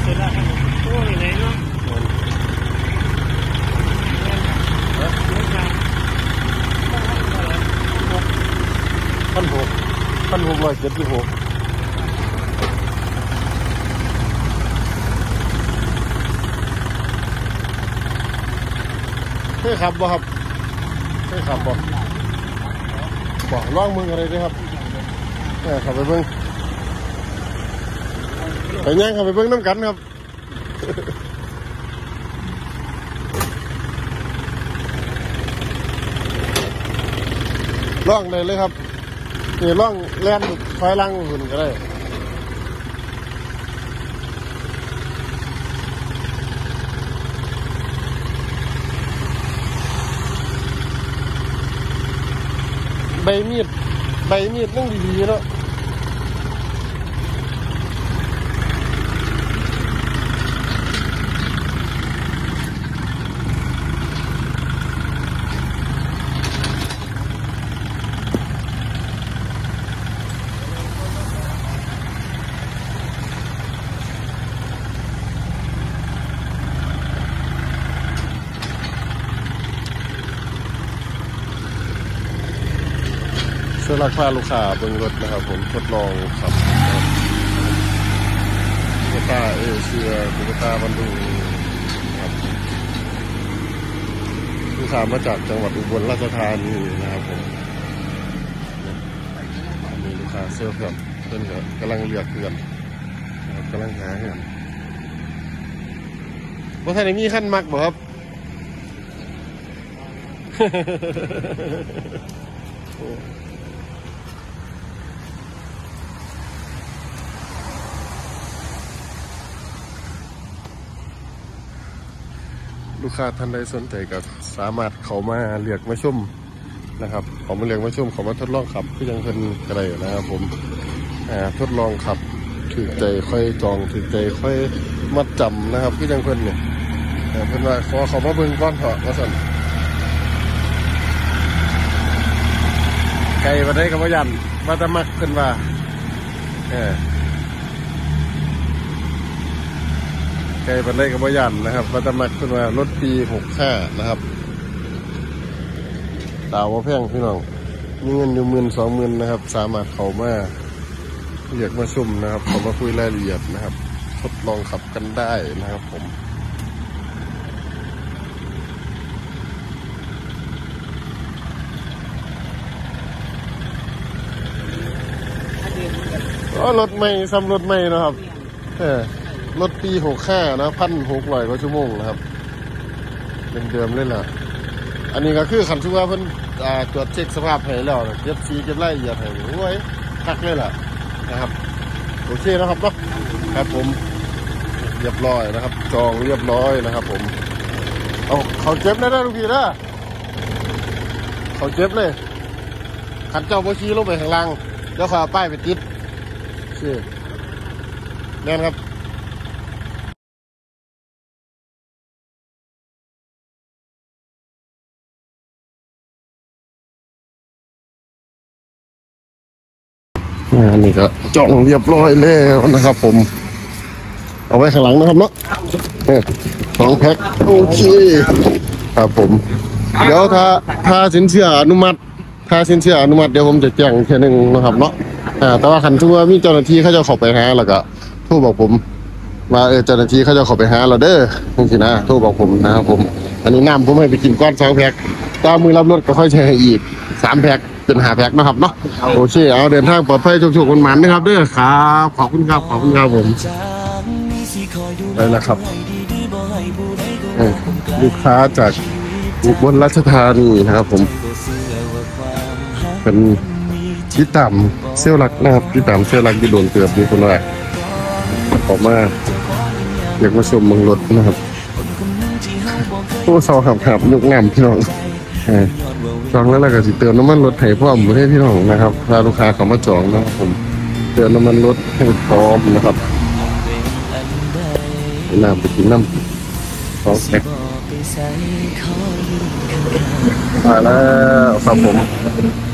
1,676เคยขับบ่ครับเคยขับบ่บอกล่องมึงอะไรด้วยครับขับไปเบิ้งไปย่างขับไปเบิ้งน้ำกันครับล่องเลยครับนี่ล่องแล่นไฟลังหุ่นก็ได้ใบมีดนั่งดีๆเนาะเสื้อราคาลูกค้าเบิ้งรถนะครับผมทดลองขับตุ๊กตาเอเชียตุ๊กตาบรรลุครับลูกค้ามาจากจังหวัดอุบลราชธานีนะครับผมมีลูกค้าเสื้อครับเพื่อนก็กำลังเลือกเพื่อนนะครับกำลังหาเพื่อนว่าท่านมีขั้นมักบ่ครับลูกค้าท่านใดสนใจก็สามารถเข้ามาเรียกมาชมนะครับเขามาเรียกมาชมเขามาทดลองขับก็ยังเพิ่นก็ได้นะครับผมทดลองขับถือใจค่อยจองถือใจค่อยมัดจำนะครับก็ยังเพิ่นเนี่ยเพิ่นว่าขอเขามาเบิ่งก้อนเถาะว่าสั่นไก่มาได้กับว่ายันมาจะมักเพิ่นว่าไก่ปันได้กับว่ายันนะครับมาจะมักขึ้นมารถปี65นะครับดาวว่าแพงพี่น้องมีเงินอยู่10,000-20,000นะครับสามารถเข้ามาเรียกมาชุ่มนะครับเข้ามาคุยรายละเอียดนะครับทดลองขับกันได้นะครับผมรถใหม่ซ้ำรถใหม่นะครับรถปี65นะ1,600 กว่าชั่วโมงนะครับเดิมๆเลยล่ะอันนี้ก็คือขันชื่อว่าเพิ่นตรวจเช็คสภาพให้แล้วเก็บสีเก็บรายละเอียดให้โอ้ยคักเลยล่ะนะครับโอเคนะครับเนาะครับผมเรียบร้อยนะครับจองเรียบร้อยนะครับผมเอาเขาเก็บได้ทุกทีนะเขาเก็บเลยขันเจ้าโบชีลงไปข้างล่างแล้วเขาเอาป้ายไปติดแน่นครับอันนี้ก็จองเรียบร้อยแล้วนะครับผมเอาไว้ข้างหลังนะครับเนาะ2 แพ็คโอเคครับผมเดี๋ยวถ้าสินเชื่ออนุมัติเดี๋ยวผมจะแจ้งแค่นึงนะครับเนาะแต่ว่าคันทั่วมีเจ้าหน้าที่เขาจะเข้าไปหาแล้วก็โทรบอกผมว่าเจ้าหน้าที่เขาจะเข้าไปหาเราเด้อจริงๆนะโทรบอกผมนะครับผมอันนี้น้ำผมให้ไปกินก้อน2 แพ็คตามมือรับรถก็ค่อยใช้ให้อีก3 แพ็คเป็น5 แพ็คนะครับเนาะโอเคเอาเดินทางปลอดภัยชุกๆมันๆนะครับเด้อครับขอบคุณครับผมได้แล้วครับลูกค้าจากอุบลราชธานีนะครับผมเป็นที่ต่ำเซี่ยวรักนะครับที่ต่ำเซี่ยวรักที่โดนเกือบมีคนแรกออกมาอยากมาชมเมืองรถนะครับโอ้สาวขับยกงามพี่น้องจองแล้วก็สิเติมน้ำมันรถให้พร้อมให้พี่น้องนะครับถ้าลูกค้าเขามาจองนะครับผมเติมน้ำมันรถให้พร้อมนะครับน้ำไปกินน้ำ2 แพ็คมาแล้วครับผม